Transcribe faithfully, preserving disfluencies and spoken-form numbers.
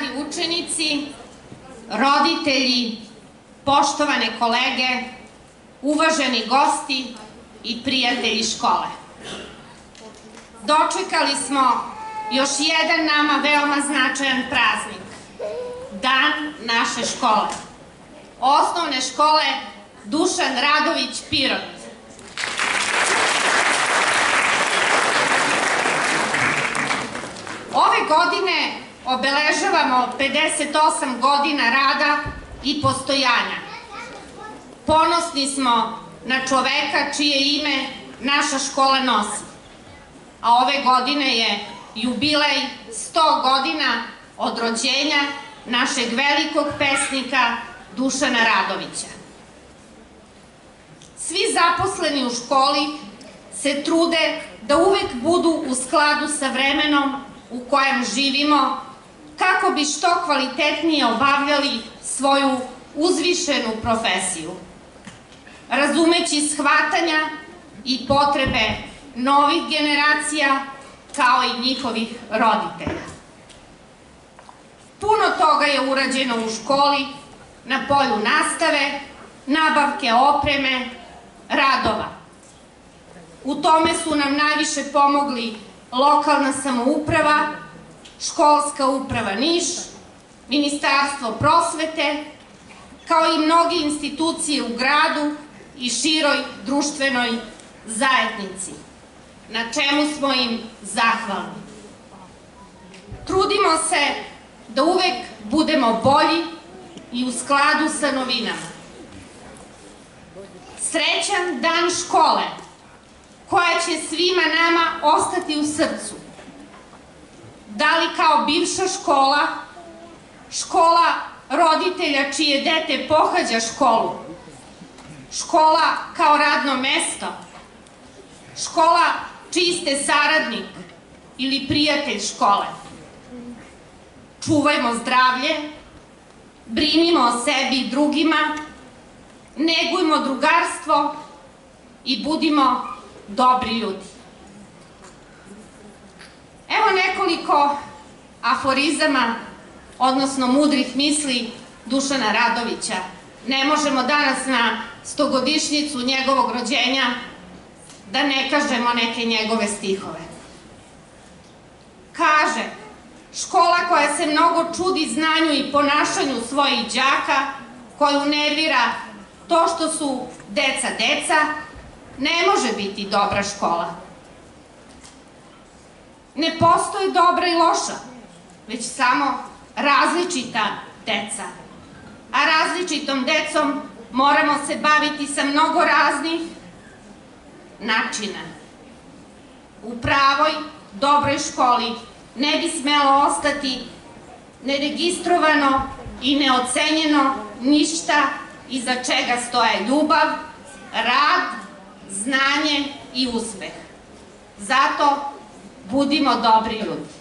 dragi učenici, roditelji, poštovane kolege, uvaženi gosti i prijatelji škole. Dočekali smo još jedan nama veoma značajan praznik, Dan naše škole, Osnovne škole Dušan Radović Pirot. Ove godine obeležavamo pedeset osam godina rada i postojanja. Ponosni smo na čoveka čije ime naša škola nosi, a ove godine je jubilej sto godina od rođenja našeg velikog pesnika Dušana Radovića. Svi zaposleni u školi se trude da uvek budu u skladu sa vremenom u kojem živimo, kako bi što kvalitetnije obavljali svoju uzvišenu profesiju, razumeći shvatanja i potrebe novih generacija, kao i njihovih roditelja. Puno toga je urađeno u školi, na polju nastave, nabavke opreme, radova. U tome su nam najviše pomogli lokalna samouprava, školska uprava Niš, Ministarstvo prosvete, kao i mnoge institucije u gradu i široj društvenoj zajednici, na čemu smo im zahvalni. Trudimo se da uvek budemo bolji i u skladu sa novinama. Srećan dan škole, koja će svima nama ostati u srcu. Da li kao bivša škola, škola roditelja čije dete pohađa školu, škola kao radno mesto, škola čiji ste saradnik ili prijatelj škole. Čuvajmo zdravlje, brinimo o sebi i drugima, negujmo drugarstvo i budimo dobri ljudi. Evo nekoliko aforizama, odnosno mudrih misli Dušana Radovića. Ne možemo danas na stogodišnjicu njegovog rođenja da ne kažemo neke njegove stihove. Kaže: škola koja se mnogo čudi znanju i ponašanju svojih đaka, koju nervira to što su deca deca, ne može biti dobra škola. Ne postoji dobra i loša, već samo različita deca. A različitom decom moramo se baviti sa mnogo raznih načina. U pravoj, dobroj školi ne bi smelo ostati neregistrovano i neocenjeno ništa iza čega stoje ljubav, rad, znanje i uspeh. Zato budimo dobri ljudi.